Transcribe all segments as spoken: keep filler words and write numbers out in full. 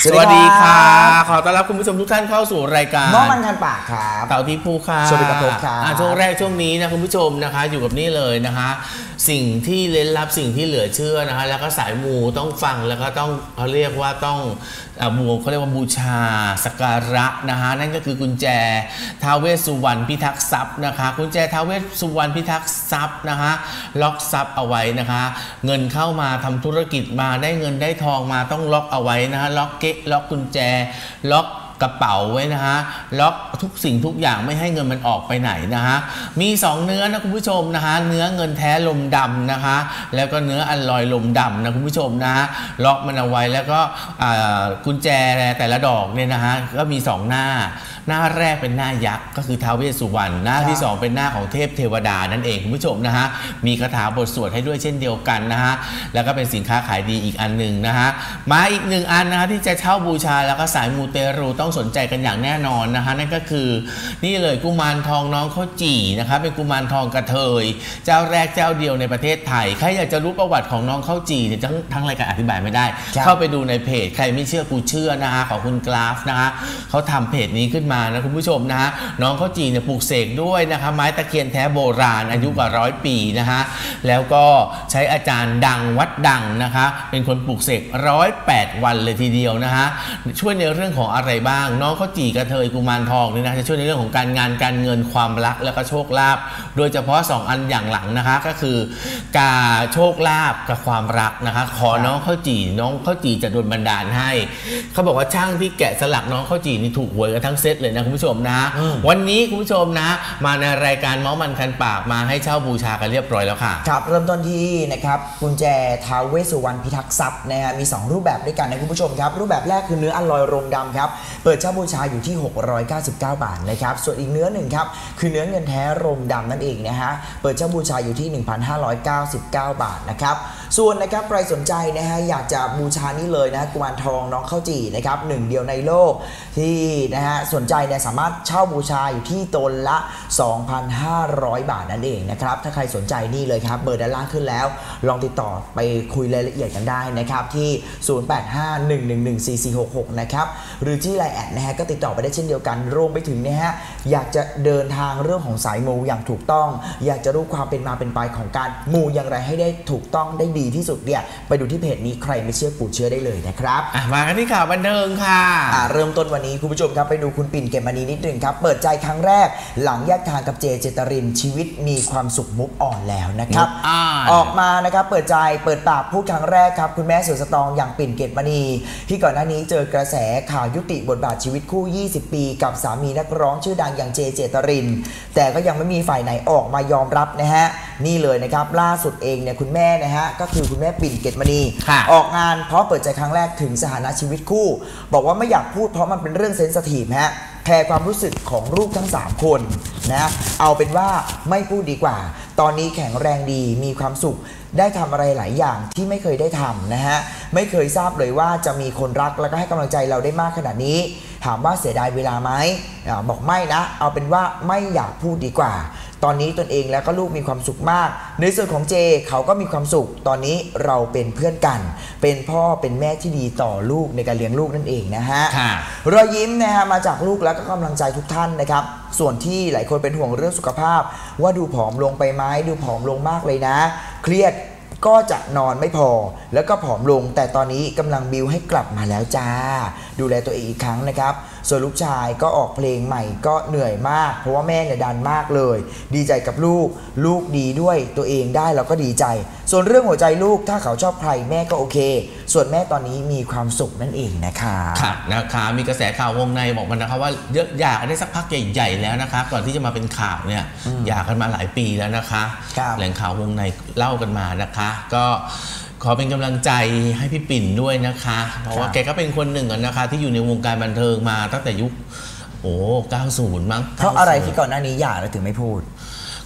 สวัสดีค่ะขอต้อนรับคุณผู้ชมทุกท่านเข้าสู่รายการน้องมันคันปากครับเต่าที่ภูค่ะสวัสดีครับช่วงแรกช่วงนี้นะคุณผู้ชมนะคะอยู่กับนี่เลยนะคะสิ่งที่เล้นลับสิ่งที่เหลือเชื่อนะคะแล้วก็สายมูต้องฟังแล้วก็ต้องเขาเรียกว่าต้องมูเขาเรียกว่าบูชาสักการะนะคะนั่นก็คือกุญแจท้าวเวสสุวรรณพิทักษ์ทรัพย์นะคะกุญแจท้าวเวสสุวรรณพิทักษ์ทรัพย์นะคะล็อกทรัพย์เอาไว้นะคะเงินเข้ามาทำธุรกิจมาได้เงินได้ทองมาต้องล็อกเอาไว้นะคะล็อกเก๊ะล็อกกุญแจล็อกกระเป๋าไว้นะฮะล็อกทุกสิ่งทุกอย่างไม่ให้เงินมันออกไปไหนนะฮะมีสองเนื้อนะคุณผู้ชมนะฮะเนื้อเงินแท้ลมดำนะคะแล้วก็เนื้ออัลลอยลมดำนะคุณผู้ชมนะฮะล็อกมันเอาไว้แล้วก็กุญแจแต่ละดอกเนี่ยนะฮะก็มีสองหน้าหน้าแรกเป็นหน้ายักษ์ก็คือท้าวเวสสุวรรณหน้าที่สองเป็นหน้าของเทพเทวดานั่นเองคุณผู้ชมนะฮะมีคาถาบทสวดให้ด้วยเช่นเดียวกันนะฮะแล้วก็เป็นสินค้าขายดีอีกอันหนึ่งนะฮะมาอีกหนึ่งอันนะฮะที่จะเช่าบูชาแล้วก็สายมูเตรูต้องสนใจกันอย่างแน่นอนนะคะนั่นก็คือนี่เลยกุมารทองน้องข้าวจี่นะคะเป็นกุมารทองกระเทยเจ้าแรกเจ้าเดียวในประเทศไทยใครอยากจะรู้ประวัติของน้องข้าวจี่เนี่ยทั้งทั้งรายการอธิบายไม่ได้เข้าไปดูในเพจใครไม่เชื่อกูเชื่อนะคะของคุณกราฟนะคะเขาทำเพจนี้ขึ้นมานะคุณผู้ชมนะฮะน้องข้าวจี่เนี่ยปลูกเสกด้วยนะคะไม้ตะเคียนแท้โบราณอายุกว่าร้อยปีนะคะแล้วก็ใช้อาจารย์ดังวัดดังนะคะเป็นคนปลูกเสกร้อยแปดวันเลยทีเดียวนะคะช่วยในเรื่องของอะไรบ้างน้องข้าวจี่กระเทยกุมารทองนี่นะจะช่วยในเรื่องของการงานการเงินความรักแล้วก็โชคลาภโดยเฉพาะสองอันอย่างหลังนะคะก็คือการโชคลาภกับความรักนะคะขอน้องข้าวจี่น้องข้าวจี่จะโดนบันดาลให้เขาบอกว่าช่างที่แกะสลักน้องข้าวจี่นี่ถูกหวยกันทั้งเซตเลยนะคุณผู้ชมนะวันนี้คุณผู้ชมนะมาในรายการเมาส์มันคันปากมาให้เช่าบูชากันเรียบร้อยแล้วค่ะครับเริ่มต้นที่นะครับกุญแจท้าวเวสสุวรรณพิทักษ์ทรัพย์นะฮะมีสองรูปแบบด้วยกันนะคุณผู้ชมครับรูปแบบแรกคือเนื้ออัลลอยรมดำครับเปิดเช่าบูชาอยู่ที่หกร้อยเก้าสิบเก้าบาทนะครับส่วนอีกเนื้อหนึ่งครับคือเนื้อเงินแท้รมดำนั่นเองนะฮะเปิดเช่าบูชาอยู่ที่ หนึ่งพันห้าร้อยเก้าสิบเก้า บาทนะครับส่วนนะครับใครสนใจนะฮะอยากจะบูชานี่เลยนะกุมารทองน้องข้าวจี่นะครับหนึ่งเดียวในโลกที่นะฮะสนใจเนี่ยสามารถเช่าบูชาอยู่ที่ตนละ สองพันห้าร้อย บาทนั่นเองนะครับถ้าใครสนใจนี่เลยครับเบอร์ด้านล่างขึ้นแล้วลองติดต่อไปคุยรายละเอียดกันได้นะครับที่ศูนย์ แปด ห้า หนึ่ง หนึ่ง หนึ่ง สี่ สี่ หก หกนะครับหรือที่ไลน์แอดนะฮะก็ติดต่อไปได้เช่นเดียวกันรวมไปถึงนะฮะอยากจะเดินทางเรื่องของสายมูอย่างถูกต้องอยากจะรู้ความเป็นมาเป็นไปของการมูอย่างไรให้ได้ถูกต้องได้ดีที่สุดเนี่ยไปดูที่เพจนี้ใครไม่เชื่อปู่เชื่อได้เลยนะครับมากันที่ข่าวบันเทิงค่ะเริ่มต้นวันนี้คุณผู้ชมครับไปดูคุณปิ่นเกมมณีนิดหนึ่งครับเปิดใจครั้งแรกหลังแยกทางกับเจเจตรินชีวิตมีความสุขมุกอ่อนแล้วนะครับออกมานะครับเปิดใจเปิดปากพูดครั้งแรกครับคุณแม่สุดสตรองอย่างปิ่นเกมมณีที่ก่อนหน้านี้เจอกระแสข่าวยุติบทบาทชีวิตคู่ยี่สิบปีกับสามีนักร้องชื่อดังอย่างเจเจตรินแต่ก็ยังไม่มีฝ่ายไหนออกมายอมรับนะฮะนี่เลยนะครับล่าสุดเองเนี่ยคุณแม่นะฮะก็คือคุณแม่ปิ่นเกตมณีออกงานเพราะเปิดใจครั้งแรกถึงสถานะชีวิตคู่บอกว่าไม่อยากพูดเพราะมันเป็นเรื่องเซนซิทีฟฮะแคร์ความรู้สึกของลูกทั้งสามคนนะเอาเป็นว่าไม่พูดดีกว่าตอนนี้แข็งแรงดีมีความสุขได้ทำอะไรหลายอย่างที่ไม่เคยได้ทำนะฮะไม่เคยทราบเลยว่าจะมีคนรักแล้วก็ให้กำลังใจเราได้มากขนาดนี้ถามว่าเสียดายเวลาไหมบอกไม่นะเอาเป็นว่าไม่อยากพูดดีกว่าตอนนี้ตนเองแล้วก็ลูกมีความสุขมากในส่วนของเจเขาก็มีความสุขตอนนี้เราเป็นเพื่อนกันเป็นพ่อเป็นแม่ที่ดีต่อลูกในการเลี้ยงลูกนั่นเองนะฮะรอยยิ้มนะฮะมาจากลูกแล้วก็กำลังใจทุกท่านนะครับส่วนที่หลายคนเป็นห่วงเรื่องสุขภาพว่าดูผอมลงไปไหมดูผอมลงมากเลยนะเครียดก็จะนอนไม่พอแล้วก็ผอมลงแต่ตอนนี้กำลังบิวให้กลับมาแล้วจ้าดูแลตัวเองอีกครั้งนะครับส่วนลูกชายก็ออกเพลงใหม่ก็เหนื่อยมากเพราะว่าแม่เนี่ยดันมากเลยดีใจกับลูกลูกดีด้วยตัวเองได้เราก็ดีใจส่วนเรื่องหัวใจลูกถ้าเขาชอบใครแม่ก็โอเคส่วนแม่ตอนนี้มีความสุขนั่นเองนะคะค่ะนะคะมีกระแสข่าววงในบอกมันนะคะว่าเยอะอยากได้สักพักใหญ่ๆแล้วนะคะก่อนที่จะมาเป็นข่าวเนี่ยอยากกันมาหลายปีแล้วนะคะแหล่งข่าววงในเล่ากันมานะคะก็ขอเป็นกำลังใจให้พี่ปิ่นด้วยนะคะเพราะว่าแกก็เป็นคนหนึ่งนะคะที่อยู่ในวงการบันเทิงมาตั้งแต่ยุคโอ้เก้าสิบมั้งเพราะอะไรที่ก่อนหน้านี้หย่าแล้วถึงไม่พูด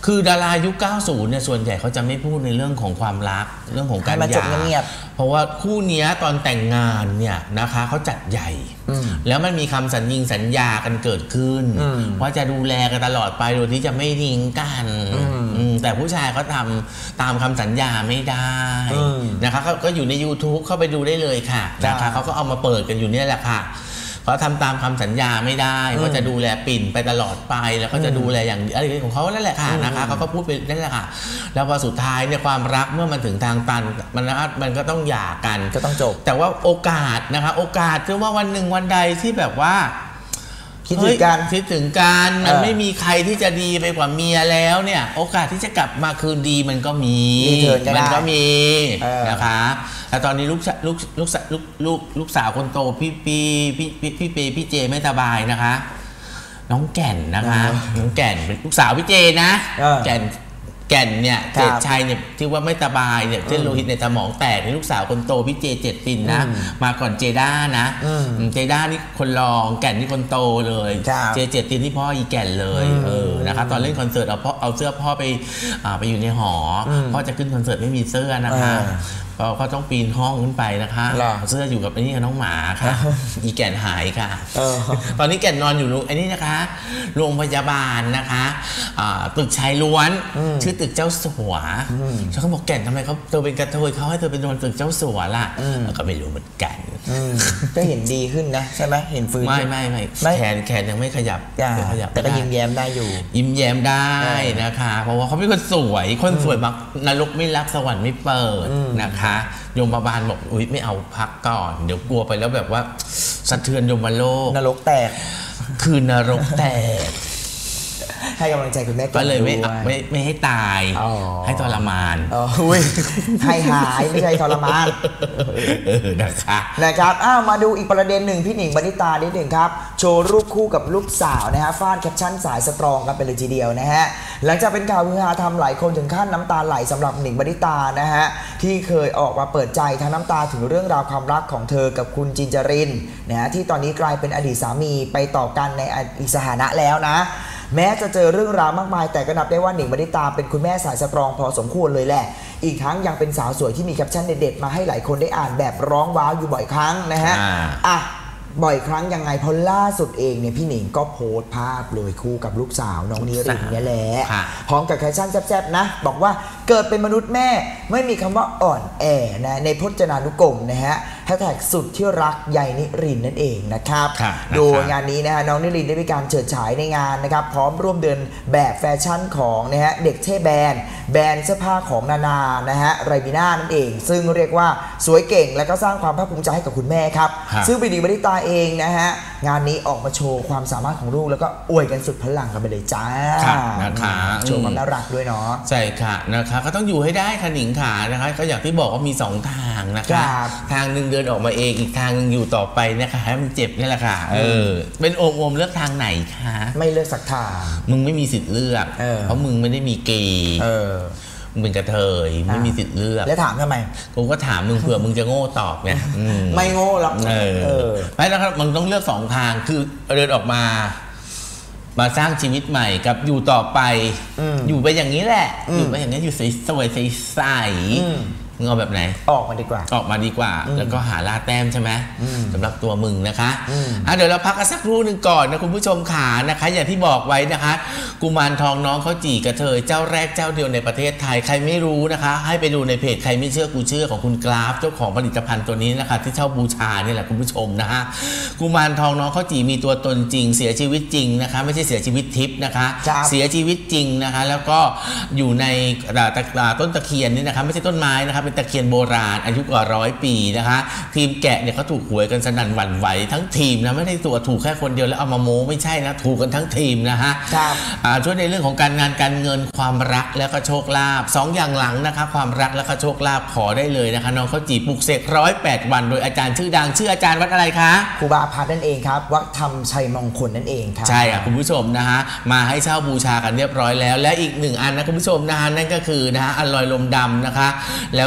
คือดารายุค เก้าสิบ เนี่ยส่วนใหญ่เขาจะไม่พูดในเรื่องของความรักเรื่องของการหย่าเพราะว่าคู่นี้ตอนแต่งงานเนี่ยนะคะเขาจัดใหญ่แล้วมันมีคำสัญญิงสัญญากันเกิดขึ้นว่าจะดูแลกันตลอดไปโดยที่จะไม่ทิ้งกันแต่ผู้ชายเขาทำตามคำสัญญาไม่ได้นะคะก็อยู่ใน YouTube เข้าไปดูได้เลยค่ะนะคะเขาก็เอามาเปิดกันอยู่เนี่ยแหละค่ะเขาทำตามคำสัญญาไม่ได้ว่าจะดูแลปิ่นไปตลอดไปแล้วก็จะดูแลอย่างอะไรของเขานั่นแหละค่ะนะคะเขาก็พูดไปนั่นแหละค่ะแล้วพอสุดท้ายเนี่ยความรักเมื่อมันถึงทางตันมันนะมันก็ต้องหย่ากันก็ต้องจบแต่ว่าโอกาสนะคะโอกาสที่ว่าวันหนึ่งวันใดที่แบบว่าคิดถึงกันคิดถึงกันมันไม่มีใครที่จะดีไปกว่าเมียแล้วเนี่ยโอกาสที่จะกลับมาคืนดีมันก็มีมันก็มีนะคะแต่ตอนนี้ลูกลูกลูกลูกลูกลูกสาวคนโตพี่พี่พี่พี่พี่เปพี่เจไม่สบายนะคะน้องแก่นนะคะน้องแก่นเป็นลูกสาวพี่เจนะแก่นแก่นเนี่ยเจตชัยเนี่ยที่ว่าไม่สบายเนี่ยเส้นโลหิตในสมองแตกในลูกสาวคนโตพี่เจเจ็ดปิ่นนะมาก่อนเจด้านะเจด้านี่คนรองแก่นนี่คนโตเลยเจเจ็ดปิ่นที่พ่ออีแก่นเลยเออนะคะตอนเล่นคอนเสิร์ตเอาพ่อเอาเสื้อพ่อไปไปอยู่ในหอพ่อจะขึ้นคอนเสิร์ตไม่มีเสื้อนะคะเขาต้องปีนห้องขึ้นไปนะคะเสื้ออยู่กับไอ้นี่กับน้องหมาค่ะอีแก่นหายค่ะตอนนี้แก่นนอนอยู่ไอ้นี่นะคะโรงพยาบาลนะคะตึกชายล้วนชื่อตึกเจ้าสัวฉันก็บอกแก่นทำไมเขาเธอเป็นกระเทยเขาให้เธอเป็นนอนตึกเจ้าสัวล่ะก็ไม่รู้เหมือนกันก็เห็นดีขึ้นนะใช่ไหมเห็นฟื้นไม่ไม่ไม่แขนแขนยังไม่ขยับขยับแต่ก็ยิ้มแย้มได้อยู่ยิ้มแย้มได้นะคะเพราะว่าเขาเป็นคนสวยคนสวยมักนรกไม่รับสวรรค์ไม่เปิดนะคะโยมบาลบอกอุ๊ยไม่เอาพักก่อนเดี๋ยวกลัวไปแล้วแบบว่าสะเทือนโยมโลกนรกแตกคือนรกแตกให้กำลังใจคุณแม่ก็เลยไม่ไม่ไม่ให้ตายให้ทรมานให้หายไม่ใช่ทรมานนะคะนะครับอ้าวมาดูอีกประเด็นหนึ่งพี่หนิงบรรณิตานิดหนึ่งครับโชว์รูปคู่กับลูกสาวนะฮะฟาดแคปชั่นสายสตรองกันไปเลยทีเดียวนะฮะหลังจากเป็นข่าวฮือฮาทำหลายคนถึงขั้นน้ำตาไหลสำหรับหนิงบรรณิตานะฮะที่เคยออกมาเปิดใจทั้งน้ำตาถึงเรื่องราวความรักของเธอกับคุณจินจรินนะฮะที่ตอนนี้กลายเป็นอดีตสามีไปต่อกันในอีกสถานะแล้วนะแม้จะเจอเรื่องราวมากมายแต่ก็นับได้ว่าหนิงบรรณิตาเป็นคุณแม่สายสตรองพอสมควรเลยแหละอีกทั้งยังเป็นสาวสวยที่มีแคปชั่นเด็ดๆมาให้หลายคนได้อ่านแบบร้องว้าวอยู่บ่อยครั้งนะฮะอ่ะบ่อยครั้งยังไงเพราะล่าสุดเองเนี่ยพี่หนิงก็โพสต์ภาพเลยคู่กับลูกสาวน้องนิรินเนี่ยแหละพร้อมกับแคปชั่นแซ่บๆนะบอกว่าเกิดเป็นมนุษย์แม่ไม่มีคำว่าอ่อนแอนะในพจนานุกรมนะฮะแฮชแท็กสุดที่รักใยนิรินนั่นเองนะครับดูงานนี้นะฮะน้องนิรินได้มีการเฉิดฉายในงานนะครับพร้อมร่วมเดินแบบแฟชั่นของนะฮะเด็กเท่แบรนด์แบรนด์เสื้อผ้าของนานานะฮะไรบิน่านั่นเองซึ่งเรียกว่าสวยเก่งและก็สร้างความภาคภูมิใจให้กับคุณแม่ครับซึ่งหนิงบรรณิตาเองนะฮะงานนี้ออกมาโชว์ความสามารถของลูกแล้วก็อวยกันสุดพลังกันไปเลยจ้านะคะโชว์ความน่ารักด้วยเนาะใช่ค่ะนะคะก็ต้องอยู่ให้ได้ค่ะหนิงขานะคะก็อย่างที่บอกว่ามีสองทางนะคะทางหนึ่งเดินออกมาเองอีกทางนึงอยู่ต่อไปนะคะให้มันเจ็บนี่แหละค่ะเออเป็นโอมโอมเลือกทางไหนคะไม่เลือกสักทางมึงไม่มีสิทธิ์เลือกเพราะมึงไม่ได้มีเกย์มึงเป็นกระเทยไม่มีสิทธิ์เลือกแล้วถามทำไมกูก็ถามมึงเผื่อมึงจะโง่ตอบไงไม่โง่หรอกเออไม่แล้วครับมึงต้องเลือกสองทางคือเดินออกมามาสร้างชีวิตใหม่กับอยู่ต่อไปอยู่ไปอย่างนี้แหละอยู่ไปอย่างนี้อยู่สวยๆใสมึงเอาแบบไหนออกมาดีกว่าออกมาดีกว่าแล้วก็หาล่าแต้มใช่ไหมสำหรับตัวมึงนะคะอ่ะเดี๋ยวเราพักกันสักครู่หนึ่งก่อนนะคุณผู้ชมขานะคะอย่างที่บอกไว้นะคะกุมารทองน้องเขาจี่กระเทยเจ้าแรกเจ้าเดียวในประเทศไทยใครไม่รู้นะคะให้ไปดูในเพจใครไม่เชื่อกูเชื่อของคุณกราฟเจ้าของผลิตภัณฑ์ตัวนี้นะคะที่เช่าบูชานี่แหละคุณผู้ชมนะฮะกุมารทองน้องเขาจี่มีตัวตนจริงเสียชีวิตจริงนะคะไม่ใช่เสียชีวิตทิพย์นะคะเสียชีวิตจริงนะคะแล้วก็อยู่ในต้นตะเคียนนี่นะคะไม่ใช่ต้นไม้นะคะตะเคียนโบราณอายุกว่าร้อยปีนะคะทีมแกะเนี่ยเขาถูกหวยกันสนั่นหวั่นไหวทั้งทีมนะไม่ได้ตัวถูกแค่คนเดียวแล้วเอามาโม้ไม่ใช่นะถูกกันทั้งทีมนะฮะช่วยในเรื่องของการงานการเงินความรักและก็โชคลาภสองอย่างหลังนะคะความรักและก็โชคลาภขอได้เลยนะคะน้องเขาจีบปลุกเสกร้อยแปดวันโดยอาจารย์ชื่อดังชื่ออาจารย์วัดอะไรคะครูบาพัฒน์นั่นเองครับวัดธรรมชัยมงคลนั่นเองครับใช่ค่ะคุณผู้ชมนะฮะมาให้เช่าบูชากันเรียบร้อยแล้วและอีกหนึ่งอันนะคุณผู้ชมนะฮะนั่นก็คือนะฮะอลอยลมดำนะคะแล้ว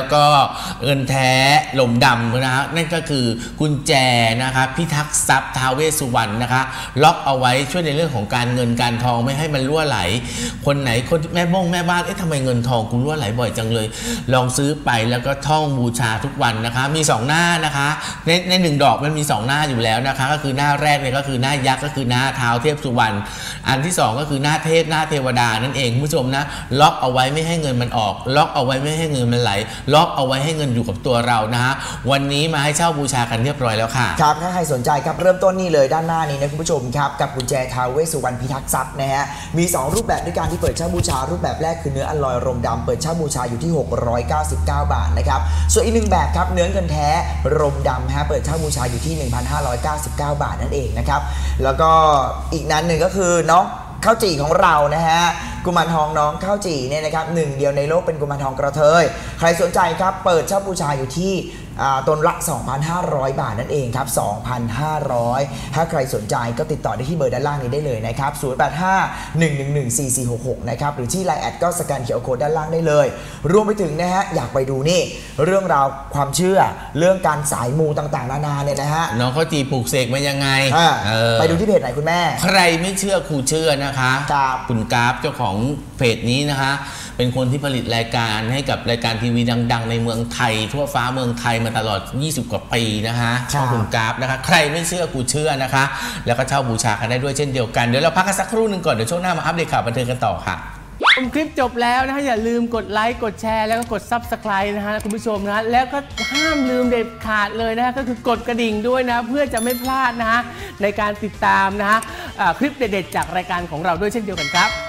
แล้วก็เงินแท้หล่มดำนะฮะนั่นก็คือกุญแจนะคะพิทักษ์ทรัพย์ท้าวเวสสุวรรณนะคะล็อกเอาไว้ช่วยในเรื่องของการเงินการทองไม่ให้มันรั่วไหลคนไหนคนแม่บ้งแม่บ้านเอ๊ะทำไมเงินทองกูรั่วไหลบ่อยจังเลยลองซื้อไปแล้วก็ท่องบูชาทุกวันนะคะมีสองหน้านะคะในในหนึ่งดอกมันมีสองหน้าอยู่แล้วนะคะก็คือหน้าแรกเนี่ยก็คือหน้ายักษ์ก็คือหน้าท้าวเทพสุวรรณอันที่สองก็คือหน้าเทพหน้าเทวดานั่นเองผู้ชมนะล็อกเอาไว้ไม่ให้เงินมันออกล็อกเอาไว้ไม่ให้เงินมันไหลล็อกเอาไว้ให้เงินอยู่กับตัวเรานะฮะวันนี้มาให้เช่าบูชากันเรียบร้อยแล้วค่ะครับถ้าใครสนใจครับเริ่มต้นนี่เลยด้านหน้านี้นะคุณผู้ชมครับกับกุญแจท้าวเวสสุวรรณพิทักษ์ทรัพย์นะฮะมีสองรูปแบบด้วยกันที่เปิดเช่าบูชารูปแบบแรกคือเนื้ออลลอยรมดำเปิดเช่าบูชาอยู่ที่หกร้อยเก้าสิบเก้าบาทนะครับส่วนอีกหนึ่งแบบครับเนื้อเงินแท้รมดำฮะเปิดเช่าบูชาอยู่ที่ หนึ่งพันห้าร้อยเก้าสิบเก้าบาทนั่นเองนะครับแล้วก็อีกนั้นหนึ่งก็คือน้องข้าวจี่ของเรานะฮะกุมารทองน้องข้าวจี่เนี่ยนะครับหนึ่งเดียวในโลกเป็นกุมารทองกระเทยใครสนใจครับเปิดเช่าบูชาอยู่ที่ตนละ สองพันห้าร้อย บาทนั่นเองครับ สองพันห้าร้อย ถ้าใครสนใจก็ติดต่อได้ที่เบอร์ด้านล่างนี้ได้เลยนะครับศูนย์ แปด ห้า หนึ่ง หนึ่ง หนึ่ง สี่ สี่ หก หกนะครับหรือที่ ไลน์ แอดก็สแกน คิว อาร์ Code ด้านล่างได้เลยรวมไปถึงนะฮะอยากไปดูนี่เรื่องราวความเชื่อเรื่องการสายมูต่างๆนานาเนี่ยนะฮะน้องข้าวจี่ปลูกเสกมายังไงไปดูที่เพจไหนคุณแม่ใครไม่เชื่อครูเชื่อนะคะคุณกราฟเจ้าของเพจนี้นะคะเป็นคนที่ผลิตรายการให้กับรายการทีวีดังๆในเมืองไทยทั่วฟ้าเมืองไทยมาตลอดยี่สิบกว่าปีนะคะขอบคุณกราฟนะคะใครไม่เชื่อกูเชื่อนะคะแล้วก็เช่าบูชากันได้ด้วยเช่นเดียวกันเดี๋ยวเราพักกันสักครู่หนึ่งก่อนเดี๋ยวช่วงหน้ามาอัปเดตข่าวบันเทิงกันต่อค่ะชมคลิปจบแล้วนะฮะอย่าลืมกดไลค์กดแชร์แล้วก็กด ซับสไครบ์ นะฮะคุณผู้ชมนะแล้วก็ห้ามลืมเด็ดขาดเลยนะก็คือกดกระดิ่งด้วยนะเพื่อจะไม่พลาดนะฮะในการติดตามนะฮะคลิปเด็ดๆจากรายการของเราด้วยเช่นเดียวกันครับ